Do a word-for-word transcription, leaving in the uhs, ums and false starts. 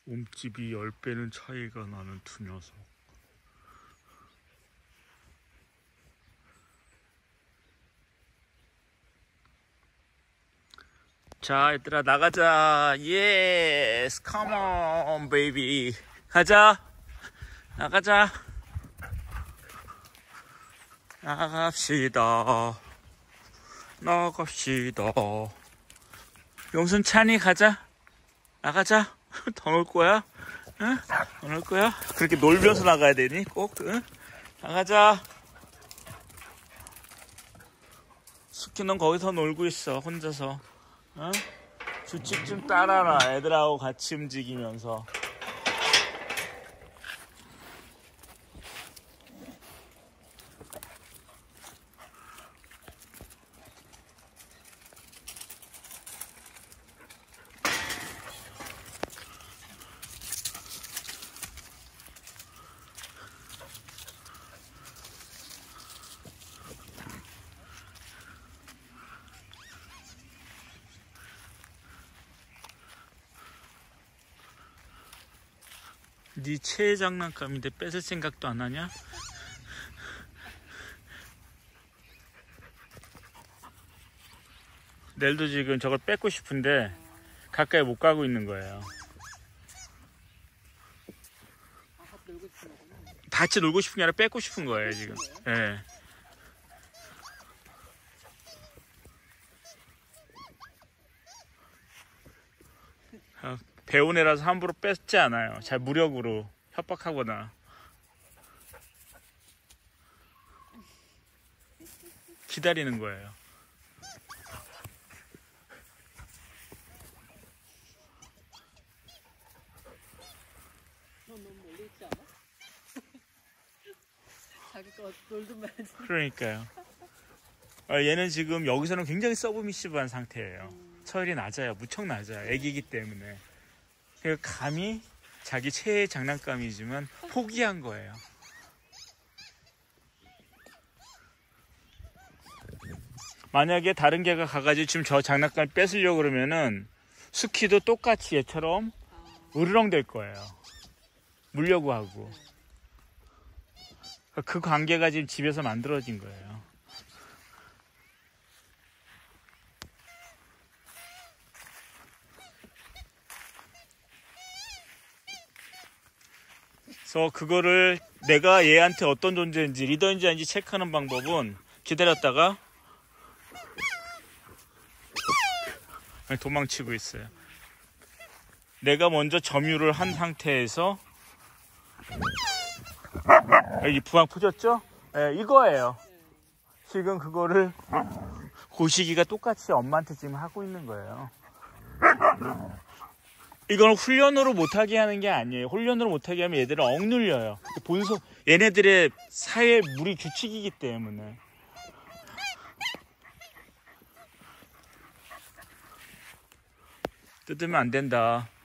몸집이 열 배는 차이가 나는 두 녀석. 자, 얘들아, 나가자. 예스, come on, baby. 가자. 나가자. 나갑시다. 나갑시다. 용순, 찬이, 가자. 나가자. 더 놀 거야? 응? 더 놀 거야? 그렇게 놀면서 나가야 되니? 꼭? 응? 나가자. 스키는 거기서 놀고 있어, 혼자서. 응? 주칙 좀 따라라. 애들하고 같이 움직이면서. 네 최애 장난감인데 뺏을 생각도 안 하냐? 넬도 지금 저걸 뺏고 싶은데 가까이 못 가고 있는 거예요. 같이 놀고 싶은 게 아니라 뺏고 싶은 거예요 지금. 예. 네. 배운 애라서 함부로 뺏지 않아요. 잘 무력으로 협박하거나. 기다리는 거예요. 너 너무 멀리 있지 않아? 자기 거 놀든 말지. 그러니까요. 아, 얘는 지금 여기서는 굉장히 서브미시브한 상태예요. 음. 서열이 낮아요. 무척 낮아요. 애기이기 때문에. 그러니까 감히 자기 최애 장난감이지만 포기한 거예요. 만약에 다른 개가 가가지고 지금 저 장난감을 뺏으려고 그러면은 스키도 똑같이 얘처럼 으르렁 될 거예요. 물려고 하고. 그 관계가 지금 집에서 만들어진 거예요. 그래서 그거를 내가 얘한테 어떤 존재인지 리더인지 아닌지 체크하는 방법은 기다렸다가 도망치고 있어요. 내가 먼저 점유를 한 상태에서 여기 부항 푸졌죠? 네, 이거예요. 지금 그거를 고시기가 똑같이 엄마한테 지금 하고 있는 거예요. 이건 훈련으로 못하게 하는 게 아니에요. 훈련으로 못하게 하면 얘들은 억눌려요. 본성, 얘네들의 사회 무리 규칙이기 때문에. 뜯으면 안 된다.